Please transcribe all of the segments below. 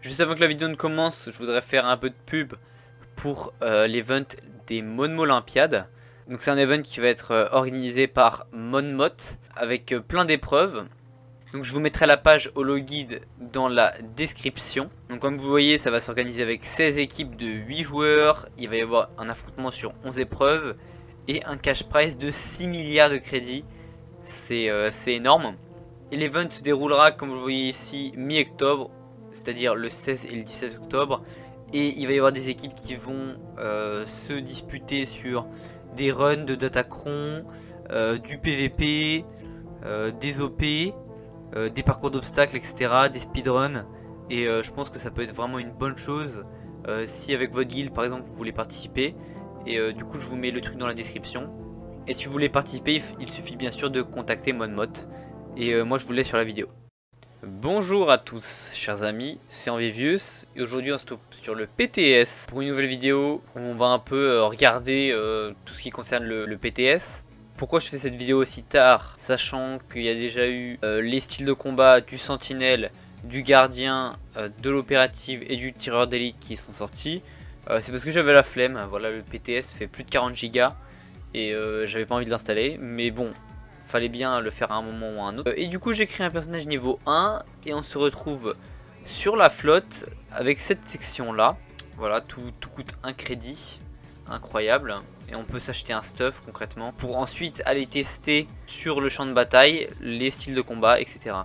Juste avant que la vidéo ne commence, je voudrais faire un peu de pub pour l'event des Monmo Olympiades. Donc c'est un event qui va être organisé par Monmot avec plein d'épreuves. Donc je vous mettrai la page Holo Guide dans la description. Donc comme vous voyez, ça va s'organiser avec 16 équipes de 8 joueurs. Il va y avoir un affrontement sur 11 épreuves et un cash prize de 6 milliards de crédits. C'est énorme. Et l'event se déroulera, comme vous le voyez ici, mi-octobre, c'est-à-dire le 16 et le 17 octobre. Et il va y avoir des équipes qui vont se disputer sur des runs de Datacron, du PVP, des OP, des parcours d'obstacles, etc., des speedruns. Et je pense que ça peut être vraiment une bonne chose si avec votre guild par exemple vous voulez participer. Et du coup je vous mets le truc dans la description. Et si vous voulez participer, il suffit bien sûr de contacter Monmot. Et moi je vous laisse sur la vidéo. Bonjour à tous chers amis, c'est Envivius et aujourd'hui on se trouve sur le PTS pour une nouvelle vidéo où on va un peu regarder tout ce qui concerne le PTS. Pourquoi je fais cette vidéo aussi tard, sachant qu'il y a déjà eu les styles de combat du sentinelle, du gardien, de l'opérative et du tireur d'élite qui sont sortis. C'est parce que j'avais la flemme, voilà, le PTS fait plus de 40 Go et j'avais pas envie de l'installer, mais bon, fallait bien le faire à un moment ou à un autre. Et du coup j'ai créé un personnage niveau 1 et on se retrouve sur la flotte avec cette section là. Voilà, tout coûte un crédit, incroyable. Et on peut s'acheter un stuff concrètement pour ensuite aller tester sur le champ de bataille les styles de combat, etc.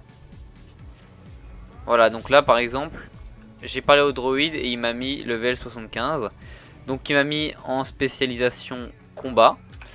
Voilà, donc là par exemple j'ai parlé au droïde et il m'a mis level 75. Donc il m'a mis en spécialisation combat.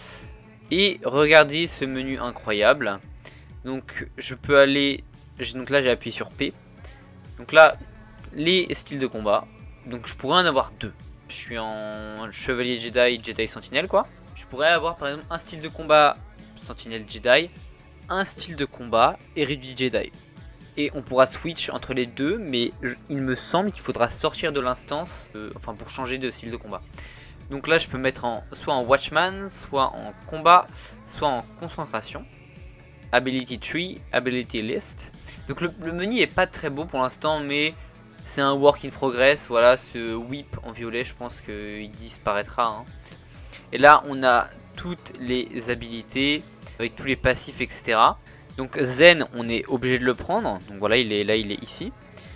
Et regardez ce menu incroyable. Donc je peux aller, donc là j'ai appuyé sur P. Donc là les styles de combat. Donc je pourrais en avoir deux. Je suis en chevalier Jedi, Jedi sentinelle quoi. Je pourrais avoir par exemple un style de combat sentinelle Jedi, un style de combat érudit Jedi. Et on pourra switch entre les deux, mais il me semble qu'il faudra sortir de l'instance, enfin pour changer de style de combat. Donc là je peux mettre soit en Watchman, soit en combat, soit en concentration. Ability Tree, Ability List. Donc le menu est pas très beau pour l'instant, mais c'est un work in progress. Voilà, ce whip en violet, je pense qu'il disparaîtra. Hein. Et là on a toutes les habilités, avec tous les passifs, etc. Donc Zen, on est obligé de le prendre. Donc voilà, il est ici.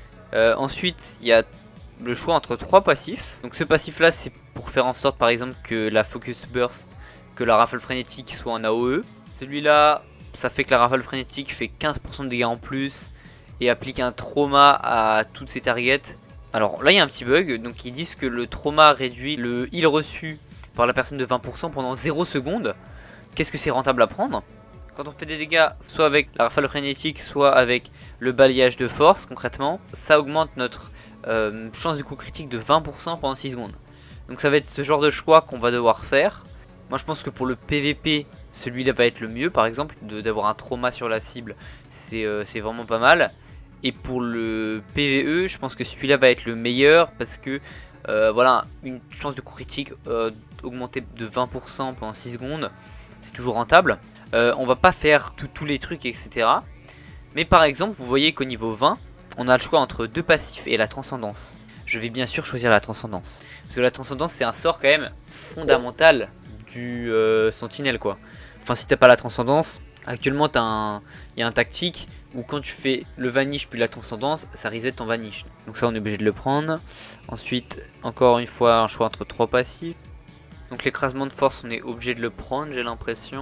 Ensuite, il y a le choix entre trois passifs. Donc ce passif là c'est pour faire en sorte par exemple que la focus burst, que la rafale frénétique soit en AOE. Celui-là ça fait que la rafale frénétique fait 15% de dégâts en plus et applique un trauma à toutes ses targets. Alors là il y a un petit bug, donc ils disent que le trauma réduit le heal reçu par la personne de 20% pendant 0 secondes. Qu'est-ce que c'est rentable à prendre? Quand on fait des dégâts soit avec la rafale frénétique soit avec le balayage de force concrètement, ça augmente notre chance de coup critique de 20% pendant 6 secondes. Donc ça va être ce genre de choix qu'on va devoir faire. Moi je pense que pour le PVP, celui-là va être le mieux par exemple, d'avoir un trauma sur la cible, c'est vraiment pas mal. Et pour le PVE, je pense que celui-là va être le meilleur parce que voilà, une chance de coup critique augmentée de 20% pendant 6 secondes, c'est toujours rentable. On va pas faire tous les trucs, etc. Mais par exemple, vous voyez qu'au niveau 20, on a le choix entre deux passifs et la transcendance. Je vais bien sûr choisir la transcendance. Parce que la transcendance, c'est un sort quand même fondamental du sentinelle quoi. Enfin, si t'as pas la transcendance, actuellement il y a un tactique où quand tu fais le vanish puis la transcendance, ça reset ton vanish. Donc ça, on est obligé de le prendre. Ensuite, encore une fois, un choix entre trois passifs. Donc l'écrasement de force, on est obligé de le prendre, j'ai l'impression.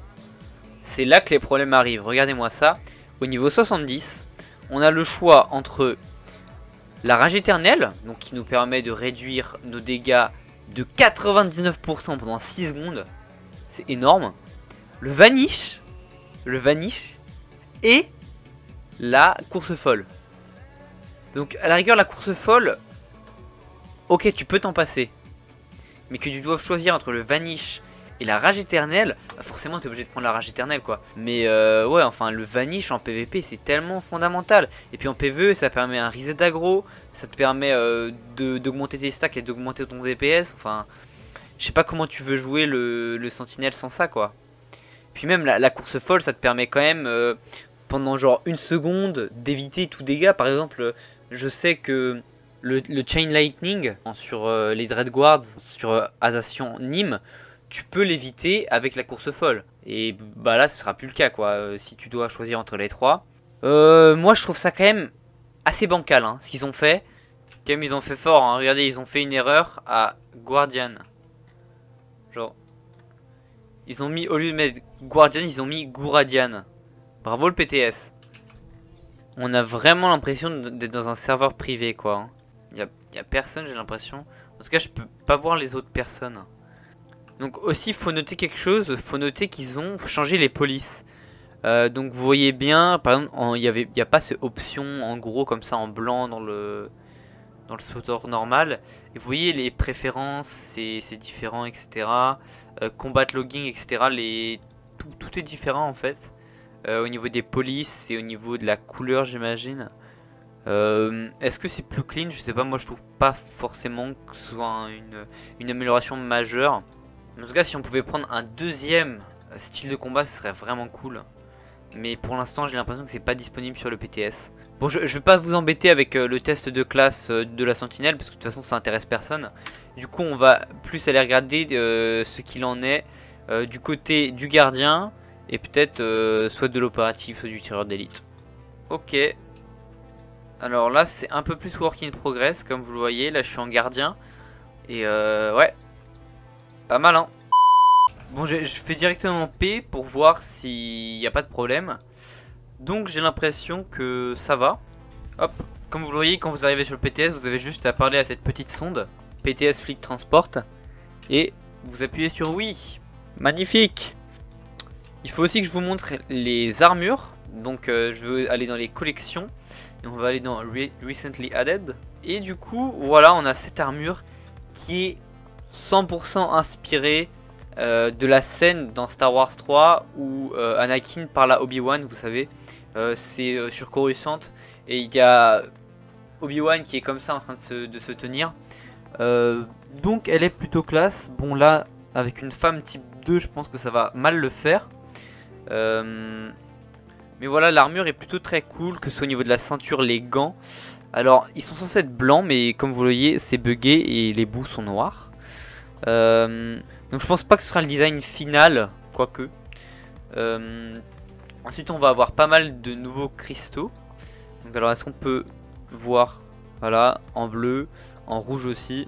C'est là que les problèmes arrivent. Regardez-moi ça. Au niveau 70, on a le choix entre la rage éternelle, donc qui nous permet de réduire nos dégâts de 99% pendant 6 secondes. C'est énorme. Le vanish et la course folle. Donc à la rigueur, la course folle, ok, tu peux t'en passer. Mais que tu dois choisir entre le vanish et la rage éternelle, bah forcément tu es obligé de prendre la rage éternelle quoi. Mais ouais, enfin le vanish en PVP c'est tellement fondamental. Et puis en PVE ça permet un reset d'aggro, ça te permet d'augmenter tes stacks et d'augmenter ton DPS. Enfin, je sais pas comment tu veux jouer le sentinelle sans ça quoi. Puis même la course folle, ça te permet quand même pendant genre une seconde d'éviter tout dégât. Par exemple, je sais que le Chain Lightning sur les Dread Guards, sur Azation Nîmes, tu peux l'éviter avec la course folle. Et bah là ce sera plus le cas quoi, si tu dois choisir entre les trois. Moi je trouve ça quand même assez bancal hein, ce qu'ils ont fait. Quand même ils ont fait fort hein. Regardez, ils ont fait une erreur à Guardian. Genre ils ont mis, au lieu de mettre Guardian, ils ont mis Gouradian. Bravo le PTS. On a vraiment l'impression d'être dans un serveur privé quoi. Il y a personne, j'ai l'impression. En tout cas je peux pas voir les autres personnes. Donc aussi faut noter quelque chose, faut noter qu'ils ont changé les polices. Donc vous voyez bien, par exemple, il n'y a pas cette option en gros comme ça en blanc dans le sauteur normal. Et vous voyez les préférences, c'est différent, etc. Combat logging, etc. Tout est différent en fait. Au niveau des polices et au niveau de la couleur, j'imagine. Est-ce que c'est plus clean? Je sais pas, moi je trouve pas forcément que ce soit une amélioration majeure. En tout cas, si on pouvait prendre un deuxième style de combat, ce serait vraiment cool. Mais pour l'instant, j'ai l'impression que c'est pas disponible sur le PTS. Bon, je vais pas vous embêter avec le test de classe de la sentinelle, parce que de toute façon, ça intéresse personne. Du coup, on va plus aller regarder ce qu'il en est du côté du gardien, et peut-être soit de l'opératif, soit du tireur d'élite. Ok. Alors là, c'est un peu plus work in progress, comme vous le voyez. Là, je suis en gardien. Et ouais. Pas mal hein. Bon je fais directement P pour voir s'il n'y a pas de problème. Donc j'ai l'impression que ça va. Hop, comme vous le voyez, quand vous arrivez sur le PTS, vous avez juste à parler à cette petite sonde PTS Fleet Transport. Et vous appuyez sur oui. Magnifique. Il faut aussi que je vous montre les armures. Donc je veux aller dans les collections. Et on va aller dans Recently Added. Et du coup voilà, on a cette armure qui est 100% inspiré de la scène dans Star Wars 3 où Anakin parle à Obi-Wan, vous savez, c'est sur Coruscant et il y a Obi-Wan qui est comme ça en train de se tenir. Donc elle est plutôt classe. Bon là, avec une femme type 2, je pense que ça va mal le faire. Mais voilà, l'armure est plutôt très cool, que ce soit au niveau de la ceinture, les gants. Alors, ils sont censés être blancs, mais comme vous le voyez, c'est bugué et les bouts sont noirs. Donc je pense pas que ce sera le design final, quoique. Ensuite on va avoir pas mal de nouveaux cristaux. Donc alors est-ce qu'on peut voir, voilà, en bleu, en rouge aussi.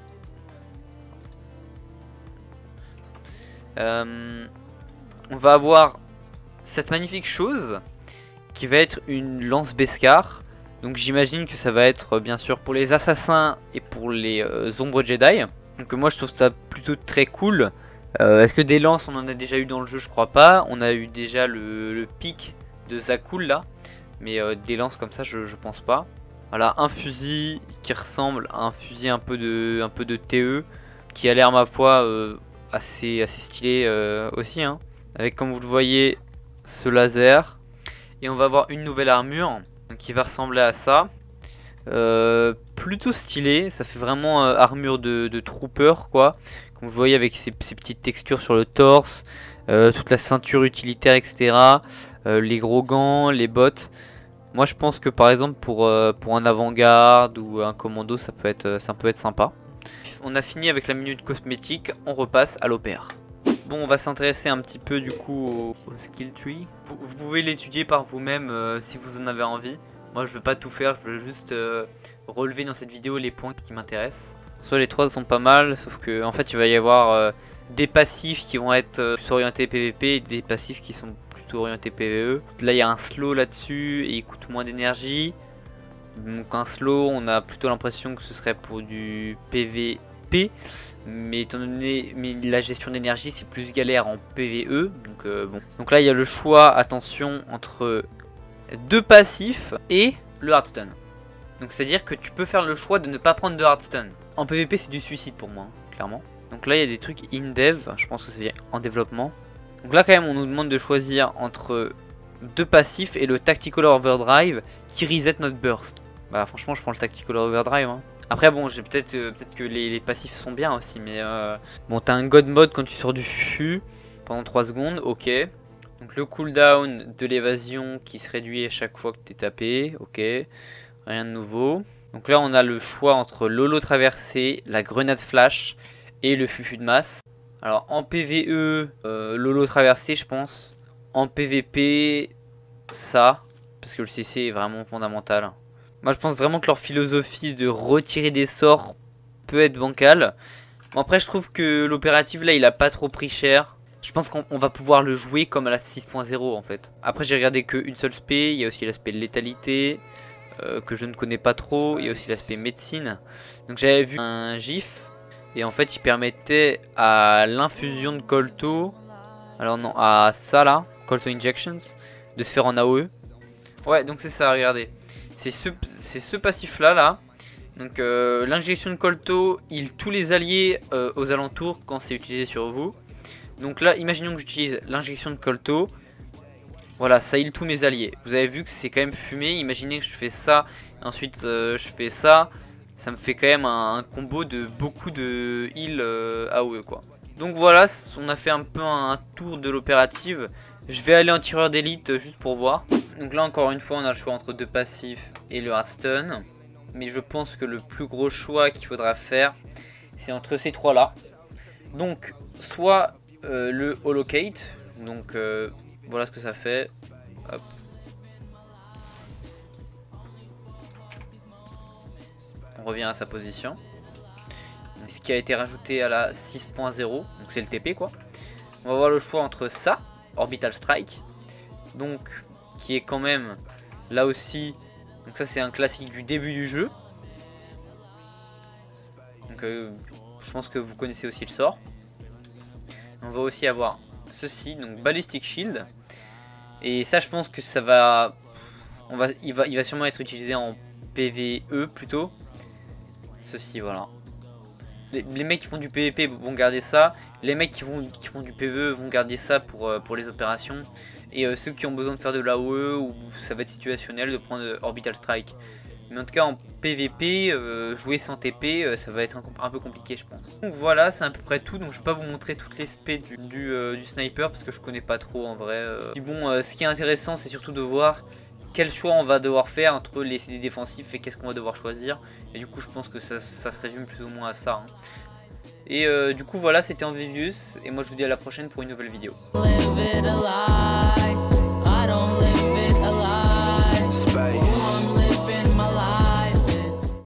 On va avoir cette magnifique chose qui va être une lance Beskar. Donc j'imagine que ça va être bien sûr pour les assassins et pour les ombres Jedi. Donc moi je trouve ça plutôt très cool. Est-ce que des lances on en a déjà eu dans le jeu? Je crois pas. On a eu déjà le pic de Zakul là. Mais des lances comme ça je pense pas. Voilà, un fusil qui ressemble à un fusil un peu de TE. Qui a l'air ma foi assez stylé aussi hein. Avec comme vous le voyez ce laser. Et on va avoir une nouvelle armure qui va ressembler à ça. Plutôt stylé, ça fait vraiment armure de trooper quoi. Comme vous voyez avec ces petites textures sur le torse, toute la ceinture utilitaire etc. Les gros gants, les bottes. Moi je pense que par exemple pour un avant-garde ou un commando ça peut être sympa. On a fini avec la minute cosmétique, on repasse à l'opère. Bon, on va s'intéresser un petit peu du coup au skill tree. Vous pouvez l'étudier par vous-même si vous en avez envie. Moi je veux pas tout faire, je veux juste relever dans cette vidéo les points qui m'intéressent. Soit les trois sont pas mal, sauf que en fait il va y avoir des passifs qui vont être plus orientés PVP et des passifs qui sont plutôt orientés PVE. Là il y a un slow là-dessus et il coûte moins d'énergie. Donc un slow on a plutôt l'impression que ce serait pour du PVP. Mais étant donné la gestion d'énergie c'est plus galère en PVE. Donc bon. Donc là il y a le choix, attention, entre deux passifs et le Hearthstone. Donc c'est à dire que tu peux faire le choix de ne pas prendre de Hearthstone. En PVP c'est du suicide pour moi, hein, clairement. Donc là il y a des trucs in dev, je pense que c'est en développement. Donc là quand même on nous demande de choisir entre deux passifs et le Tactical Overdrive qui reset notre burst. Bah franchement je prends le Tactical Overdrive hein. Après bon j'ai peut-être que les passifs sont bien aussi mais bon t'as un God Mode quand tu sors du fufu pendant 3 secondes, ok. Donc le cooldown de l'évasion qui se réduit à chaque fois que t'es tapé, ok. Rien de nouveau. Donc là on a le choix entre l'holo traversée, la grenade flash et le fufu de masse. Alors en PVE, l'holo traversée je pense. En PVP, ça, parce que le CC est vraiment fondamental. Moi je pense vraiment que leur philosophie de retirer des sorts peut être bancale. Bon, après je trouve que l'opérative là il a pas trop pris cher. Je pense qu'on va pouvoir le jouer comme à la 6.0 en fait. Après j'ai regardé qu'une seule spé, il y a aussi l'aspect létalité que je ne connais pas trop. Il y a aussi l'aspect médecine. Donc j'avais vu un gif et en fait il permettait à l'infusion de Colto, alors non, à ça là, Colto Injections, de se faire en AOE. Ouais donc c'est ça, regardez. C'est ce passif là. Donc l'injection de Colto heal tous les alliés aux alentours quand c'est utilisé sur vous. Donc là imaginons que j'utilise l'injection de Colto. Voilà, ça heal tous mes alliés. Vous avez vu que c'est quand même fumé. Imaginez que je fais ça, ensuite je fais ça. Ça me fait quand même un combo de beaucoup de heal AOE quoi. Donc voilà, on a fait un peu un tour de l'opérative. Je vais aller en tireur d'élite juste pour voir. Donc là encore une fois on a le choix entre deux passifs et le hardstun. Mais je pense que le plus gros choix qu'il faudra faire, c'est entre ces trois là. Donc soit le holocate. Donc voilà ce que ça fait. Hop. On revient à sa position. Ce qui a été rajouté à la 6.0. Donc c'est le TP quoi. On va avoir le choix entre ça, Orbital Strike. Donc qui est quand même là aussi. Donc ça c'est un classique du début du jeu. Donc je pense que vous connaissez aussi le sort. On va aussi avoir ceci, donc Ballistic Shield. Et ça je pense que ça va... il va sûrement être utilisé en PVE plutôt. Ceci voilà. Les mecs qui font du PVP vont garder ça. Les mecs qui font du PVE vont garder ça pour les opérations. Et ceux qui ont besoin de faire de l'AOE ou ça va être situationnel de prendre Orbital Strike. Mais en tout cas en PVP, jouer sans TP, ça va être un peu compliqué je pense. Donc voilà, c'est à peu près tout. Donc je vais pas vous montrer toutes les spés du sniper parce que je connais pas trop en vrai. Puis bon, ce qui est intéressant c'est surtout de voir quel choix on va devoir faire entre les CD défensifs et qu'est-ce qu'on va devoir choisir. Et du coup je pense que ça se résume plus ou moins à ça. Hein. Et du coup voilà, c'était Envivius et moi je vous dis à la prochaine pour une nouvelle vidéo.